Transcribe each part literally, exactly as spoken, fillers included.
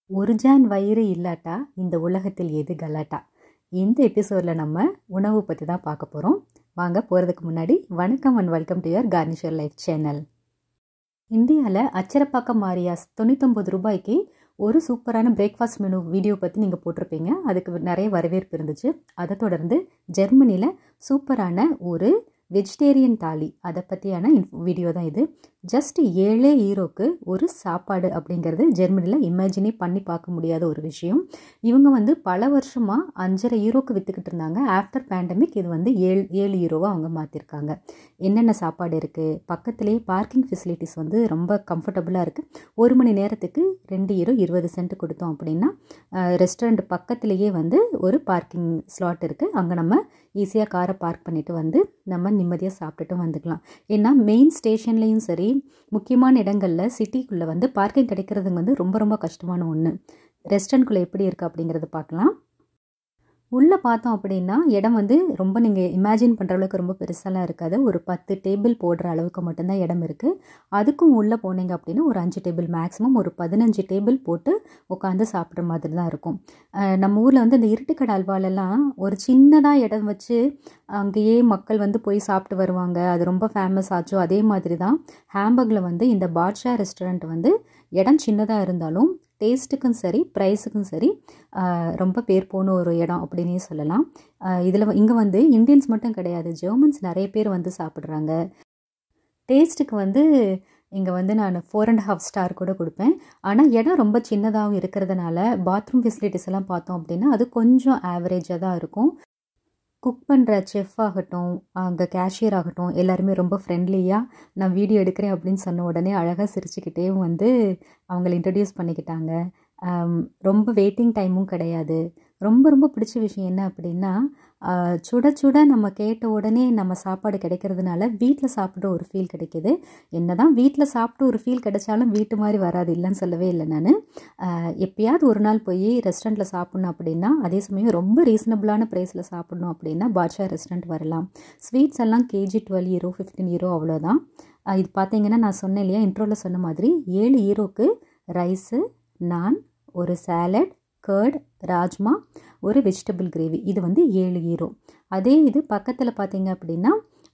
ஒரு ஜான் வயிறு இல்லாட்டா இந்த உலகத்தில் எது கலாட்டா. இந்த எபிசோடில் நம்ம உணவு பற்றி தான் பார்க்க போகிறோம். வாங்க போகிறதுக்கு முன்னாடி வணக்கம் and welcome to your garnisher life channel. இந்தியாவில் அச்சரப்பாக்கம் மாரியாஸ் தொண்ணூத்தொம்பது ரூபாய்க்கு ஒரு சூப்பரான பிரேக்ஃபாஸ்ட் மெனு வீடியோ பற்றி நீங்கள் போட்டிருப்பீங்க. அதுக்கு நிறைய வரவேற்பு இருந்துச்சு. அதை தொடர்ந்து ஜெர்மனியில் சூப்பரான ஒரு வெஜிடேரியன் தாலி, அதை பற்றியான வீடியோ தான் இது. ஜஸ்ட் ஏழே ஈரோக்கு ஒரு சாப்பாடு அப்படிங்கிறது ஜெர்மனியில் இமேஜினே பண்ணி பார்க்க முடியாத ஒரு விஷயம். இவங்க வந்து பல வருஷமாக அஞ்சரை ஈரோக்கு விற்றுக்கிட்டு இருந்தாங்க. ஆஃப்டர் பேண்டமிக் இது வந்து ஏழு ஏழு ஈரோவாக அவங்க மாற்றிருக்காங்க. என்னென்ன சாப்பாடு இருக்குது, பக்கத்துலேயே பார்க்கிங் ஃபெசிலிட்டிஸ் வந்து ரொம்ப கம்ஃபர்டபுளாக இருக்குது. ஒரு மணி நேரத்துக்கு ரெண்டு ஈரோ இருபது சென்ட் கொடுத்தோம் அப்படின்னா ரெஸ்டாரண்ட் பக்கத்துலேயே வந்து ஒரு பார்க்கிங் ஸ்லாட் இருக்குது. அங்கே நம்ம ஈஸியாக காரை பார்க் பண்ணிவிட்டு வந்து நம்ம நிம்மதியாக சாப்பிட்டுட்டு வந்துக்கலாம். ஏன்னா மெயின் ஸ்டேஷன்லேயும் சரி, முக்கியமான இடங்களில் சிட்டிக்குள்ளே வந்து பார்க்கிங் கிடைக்கிறதுங்க வந்து ரொம்ப ரொம்ப கஷ்டமான ஒன்று. ரெஸ்டாரண்ட்குள்ளே எப்படி இருக்குது அப்படிங்கிறத பார்க்கலாம். உள்ளே பார்த்தோம் அப்படின்னா இடம் வந்து ரொம்ப நீங்கள் இமேஜின் பண்ணுற அளவுக்கு ரொம்ப பெருசாலாம் இருக்காது. ஒரு பத்து டேபிள் போடுற அளவுக்கு மட்டும்தான் இடம் இருக்குது. அதுக்கும் உள்ளே போனீங்க அப்படின்னா ஒரு அஞ்சு டேபிள், மேக்ஸிமம் ஒரு பதினஞ்சு டேபிள் போட்டு உட்காந்து சாப்பிட்ற மாதிரி தான் இருக்கும். நம்ம ஊரில் வந்து இந்த இருட்டுக்கடை அல்வாலெல்லாம் ஒரு சின்னதாக இடம் வச்சு அங்கேயே மக்கள் வந்து போய் சாப்பிட்டு வருவாங்க. அது ரொம்ப ஃபேமஸ் ஆச்சோ அதே மாதிரி தான் ஹாம்பர்கில் வந்து இந்த பாட்ஷா ரெஸ்டாரண்ட் வந்து இடம் சின்னதாக இருந்தாலும் டேஸ்ட்டுக்கும் சரி ப்ரைஸுக்கும் சரி ரொம்ப பேர் போன ஒரு இடம் அப்படின்னே சொல்லலாம். இதில் இங்கே வந்து இந்தியன்ஸ் மட்டும் கிடையாது, ஜெர்மன்ஸ் நிறைய பேர் வந்து சாப்பிட்றாங்க. டேஸ்ட்டுக்கு வந்து இங்கே வந்து நான் ஃபோர் அண்ட் ஹாஃப் ஸ்டார் கூட கொடுப்பேன். ஆனால் இடம் ரொம்ப சின்னதாகவும் இருக்கிறதுனால பாத்ரூம் ஃபெசிலிட்டிஸ் எல்லாம் பார்த்தோம் அப்படின்னா அது கொஞ்சம் ஆவரேஜாக தான் இருக்கும். குக் பண்ணுற செஃப் ஆகட்டும், அங்கே கேஷியர் ஆகட்டும், எல்லாருமே ரொம்ப ஃப்ரெண்ட்லியாக நான் வீடியோ எடுக்கிறேன் அப்படின்னு சொன்ன உடனே அழகாக சிரிச்சுக்கிட்டே வந்து அவங்கள இன்ட்ரடியூஸ் பண்ணிக்கிட்டாங்க. ரொம்ப வெயிட்டிங் டைமும் கிடையாது. ரொம்ப ரொம்ப பிடிச்ச விஷயம் என்ன அப்படின்னா சுட சுட நம்ம கேட்ட உடனே நம்ம சாப்பாடு கிடைக்கிறதுனால வீட்டில் சாப்பிட்ற ஒரு ஃபீல் கிடைக்கிது. என்ன தான் வீட்டில் சாப்பிட்டு ஒரு ஃபீல் கிடைச்சாலும் வீட்டு மாதிரி வராது, இல்லைன்னு சொல்லவே இல்லை. நான் எப்பயாவது ஒரு நாள் போய் ரெஸ்டாரண்ட்டில் சாப்பிட்ணும் அப்படின்னா, அதே சமயம் ரொம்ப ரீசனபிளான ப்ரைஸில் சாப்பிட்ணும் அப்படின்னா பாட்ஷா ரெஸ்டாரண்ட் வரலாம். ஸ்வீட்ஸ் எல்லாம் KG twelve euro fifteen euro அவ்வளோதான். இது பார்த்தீங்கன்னா நான் சொன்னேன் இல்லையா, இன்ட்ரோவில் சொன்ன மாதிரி ஏழு ஈரோக்கு ரைஸு, நான், ஒரு சாலட், கர்ட், ராஜ்மா, ஒரு வெஜிடபிள் கிரேவி, இது வந்து ஏழு ஈரோ. அதே இது பக்கத்தில் பார்த்தீங்க அப்படின்னா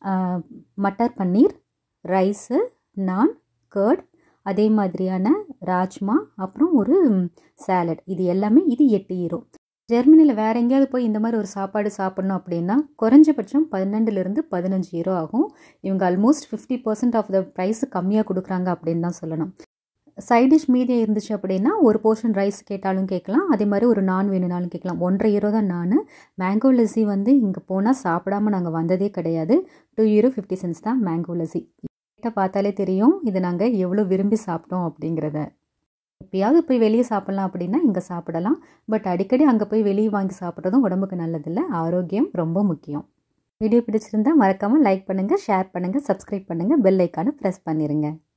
மட்டர் பன்னீர், ரைஸு, நான், கர்ட், அதே மாதிரியான ராஜ்மா, அப்புறம் ஒரு சாலட், இது எல்லாமே இது எட்டு ஈரோ. ஜெர்மனியில் வேறு எங்கேயாவது போய் இந்த மாதிரி ஒரு சாப்பாடு சாப்பிட்ணும் அப்படின்னா குறைஞ்சபட்சம் பன்னெண்டுலேருந்து பதினஞ்சு ஈரோ ஆகும். இவங்க almost fifty percent of the price கம்மியாக கொடுக்குறாங்க அப்படின்னு தான் சொல்லணும். சைட் டிஷ் மீதி இருந்துச்சு அப்படின்னா ஒரு போர்ஷன் ரைஸ் கேட்டாலும் கேட்கலாம். அதே மாதிரி ஒரு நான் வேணுனாலும் கேட்கலாம். ஒன்றரை ஈரோ தான் நான். மேங்கோ லஸ்ஸி வந்து இங்கே போனால் சாப்பிடாமல் நாங்கள் வந்ததே கிடையாது. டூ ஈரோ ஃபிஃப்டி சென்ட்ஸ் தான் மேங்கோ லஸ்ஸி. கிட்ட பார்த்தாலே தெரியும் இது நாங்கள் எவ்வளோ விரும்பி சாப்பிட்டோம் அப்படிங்கிறத. எப்பயாவது போய் வெளியே சாப்பிட்லாம் அப்படின்னா இங்கே சாப்பிடலாம். பட் அடிக்கடி அங்கே போய் வெளியே வாங்கி சாப்பிட்றதும் உடம்புக்கு நல்லதில்லை. ஆரோக்கியம் ரொம்ப முக்கியம். வீடியோ பிடிச்சிருந்தா மறக்காமல் லைக் பண்ணுங்கள், ஷேர் பண்ணுங்கள், சப்ஸ்கிரைப் பண்ணுங்கள், பெல் ஐக்கானை ப்ரெஸ் பண்ணிடுங்க.